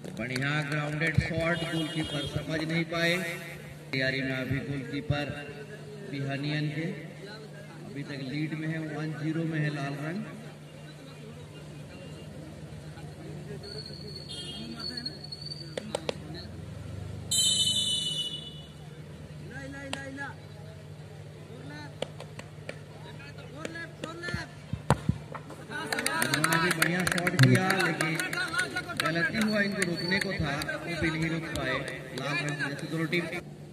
बढ़िया grounded shot, goalkeeper समझ नहीं पाए। तैयारी में अभी गोलकीपर बिहानियन के अभी तक लीड में है, 1-0 में है लाल रंग। उन्होंने भी बढ़िया शॉट किया, लेकिन गलती हुआ, इनको रुकने को था, वो भी नहीं रुक पाए लाल रंग जैसे दोनों टीम।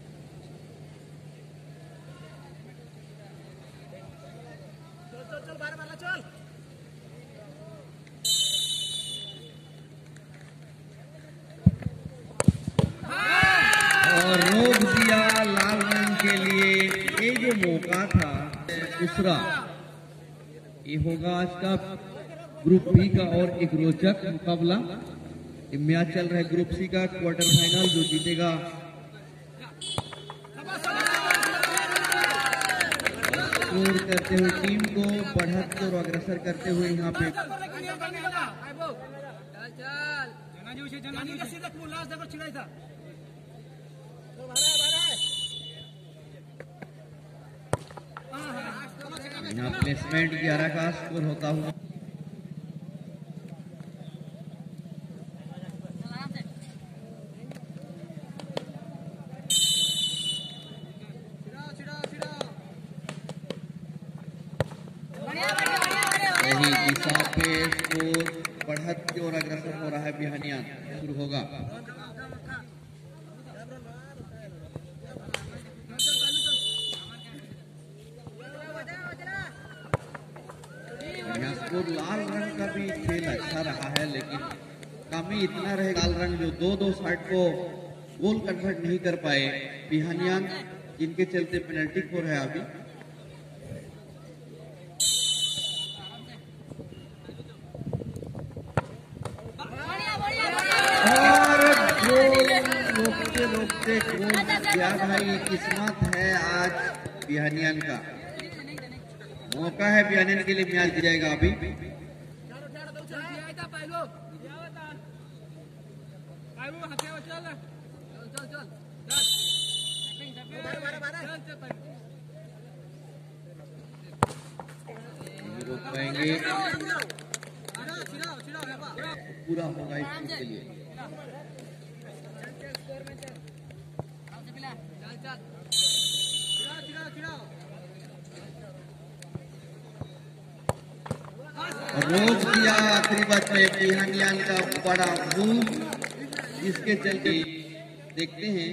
और रोक दिया लाल रंग के लिए। ये जो मौका था दूसरा, ये होगा आज का ग्रुप बी का और एक रोचक मुकाबला। मैच चल रहा है ग्रुप सी का क्वार्टर फाइनल। जो जीतेगा स्कोर करते हुए टीम को बढ़त और अग्रसर करते हुए यहाँ पे यहाँ प्लेसमेंट 11 का स्कोर होता हुआ। सही दिशा पे स्कोर बढ़त की ओर अग्रसर हो रहा है। बिहानिया शुरू होगा। स्कोर लाल रंग का भी खेल अच्छा रहा है, लेकिन कमी इतना रहे लाल रंग जो दो साइड को गोल कन्वर्ट नहीं कर पाए। बिहानियान जिनके चलते पेनल्टी खो है अभी। रोकते गोल गया भाई। किस्मत है आज बिहानियन का, मौका है बिहानियन के लिए। मैच जाएगा अभी। रोक पाएंगे, पूरा होगा इसके लिए। रोक दिया आखिरी बात में बिहानियान का बड़ा मूव, जिसके चलते देखते हैं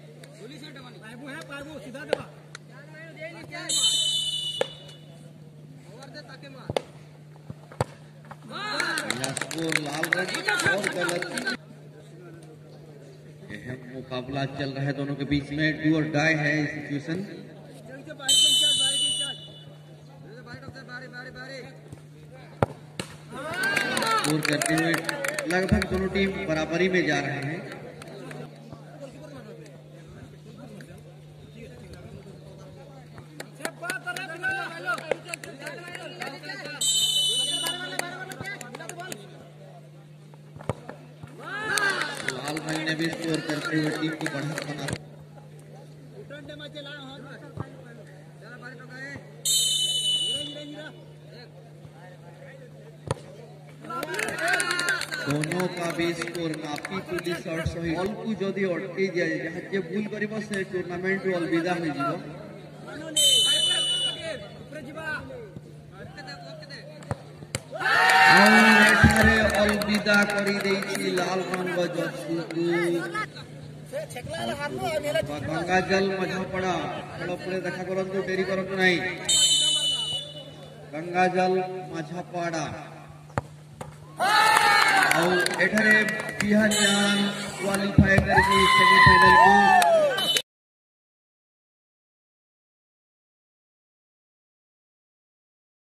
स्कोर लाल रंग और गलत। मुकाबला चल रहा है दोनों के बीच में, डू और डाई है सिचुएशन। स्कोर करते हुए लगभग दोनों टीम बराबरी में जा रहे हैं। लाल भाई ने भी स्कोर करते हुए टीम को बढ़त बना। दोनों का भी स्कोर काफी पुलिस और सही। बॉल को जदि अटके जाए, जहाँ जे भूल करिबो से टूर्नामेंट अलविदा हो जिवो। एठारे अलविदा करी देछि लाल रंग जसुकु। गंगाजल मझपड़ा खेल पड़े देखा करंतु, डेरी करंतु नहीं। गंगाजल मझपड़ा और एठारे बिहानियान क्वालिफाई करके सेमीफाइनल को